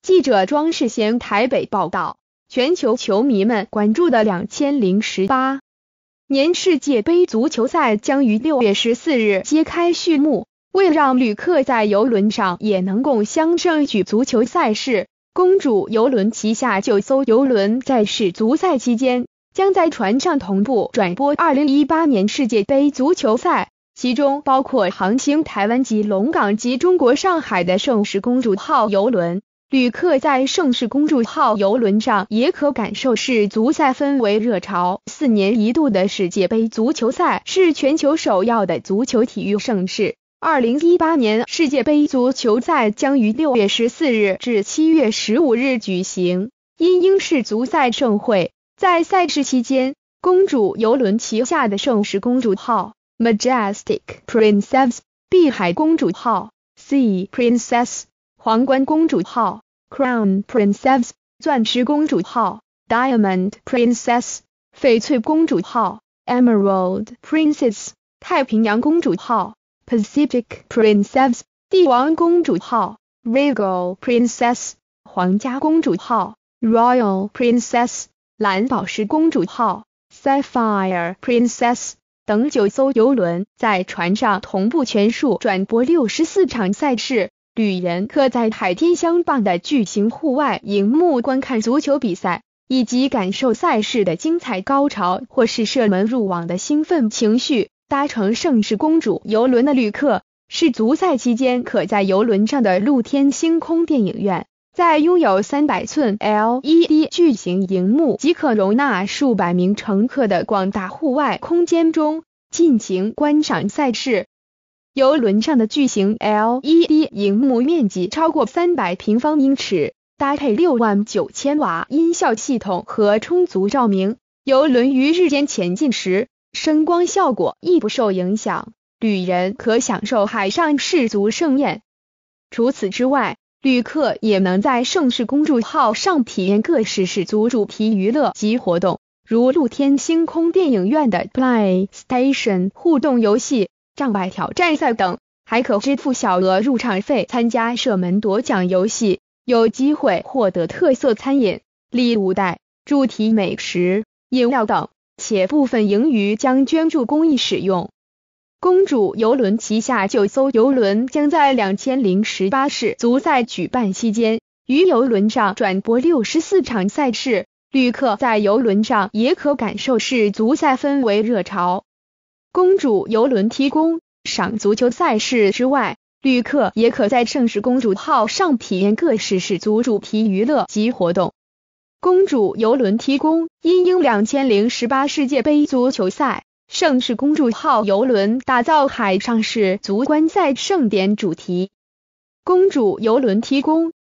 记者庄世贤台北报道，全球球迷们关注的2018年世界杯足球赛将于6月14日揭开序幕。为让旅客在邮轮上也能共襄盛举足球赛事，公主邮轮旗下9艘邮轮在世足赛期间，将在船上同步转播2018年世界杯足球赛，其中包括航行台湾及龙港及中国上海的盛世公主号邮轮。旅客在盛世公主号邮轮上也可感受世足赛氛围热潮。4年一度的世界杯足球赛是全球首要的足球体育盛事。2018年世界杯足球赛将于6月14日至7月15日举行。因英式足赛盛会，在赛事期间，公主邮轮旗下的盛世公主号 Majestic Princess、 碧海公主号 Sea Princess、 皇冠公主号 Crown Princess、 钻石公主号 Diamond Princess、 翡翠公主号 Emerald Princess、 太平洋公主号Pacific Princess、 帝王公主号 Regal Princess、 皇家公主号 Royal Princess、 蓝宝石公主号 Sapphire Princess 等9艘邮轮在船上同步全数转播64场赛事。旅人可在海天相傍的巨型户外荧幕观看足球比赛，以及感受赛事的精彩高潮或是射门入网的兴奋情绪。搭乘盛世公主邮轮的旅客，世足赛期间可在邮轮上的露天星空电影院，在拥有300寸 LED 巨型荧幕即可容纳数百名乘客的广大户外空间中尽情观赏赛事。邮轮上的巨型 LED 荧幕面积超过300平方英尺，搭配69000瓦音效系统和充足照明，邮轮于日间前进时声光效果亦不受影响，旅人可享受海上世足盛宴。除此之外，旅客也能在盛世公主号上体验各式世足主题娱乐及活动，如露天星空电影院的 PlayStation 互动游戏、障碍挑战赛等，还可支付小额入场费参加射门夺奖游戏，有机会获得特色餐饮、礼物袋、主题美食、饮料等，且部分盈余将捐助公益使用。公主邮轮旗下9艘邮轮将在2018世足赛举办期间，于邮轮上转播64场赛事，旅客在邮轮上也可感受世足赛氛围热潮。公主邮轮提供赏足球赛事之外，旅客也可在盛世公主号上体验各式世足主题娱乐及活动。公主邮轮提供因应2018世界杯足球赛，盛世公主号邮轮打造海上世足观赛盛典主题。公主邮轮提供